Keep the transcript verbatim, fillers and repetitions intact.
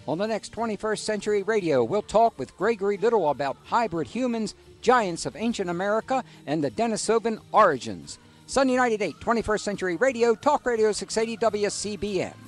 On the next twenty-first Century Radio, we'll talk with Gregory Little about hybrid humans, giants of ancient America, and the Denisovan origins. Sunday night at eight, twenty-first Century Radio, Talk Radio six eighty W C B M.